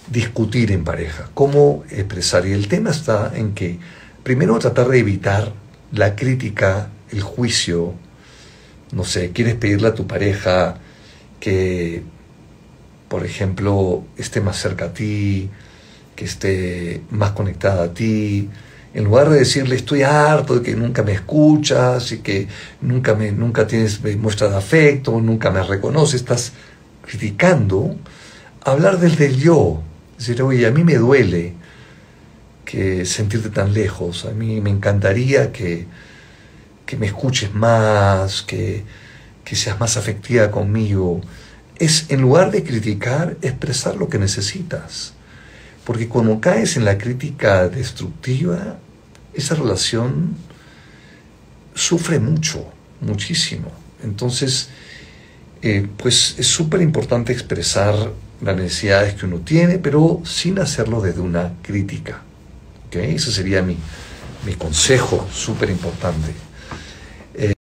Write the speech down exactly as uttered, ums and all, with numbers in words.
discutir en pareja, cómo expresar. Y el tema está en que primero tratar de evitar la crítica, el juicio. No sé, quieres pedirle a tu pareja que, por ejemplo, esté más cerca a ti, que esté más conectada a ti. En lugar de decirle estoy harto de que nunca me escuchas y que nunca me nunca tienes muestra de afecto, nunca me reconoces, estás criticando, hablar del del yo. Decir, oye, a mí me duele que sentirte tan lejos, a mí me encantaría que, que me escuches más, que, que seas más afectiva conmigo. Es, en lugar de criticar, expresar lo que necesitas. Porque cuando caes en la crítica destructiva, esa relación sufre mucho, muchísimo. Entonces, eh, pues es súper importante expresar las necesidades que uno tiene, pero sin hacerlo desde una crítica. ¿Okay? Ese sería mi, mi consejo súper importante.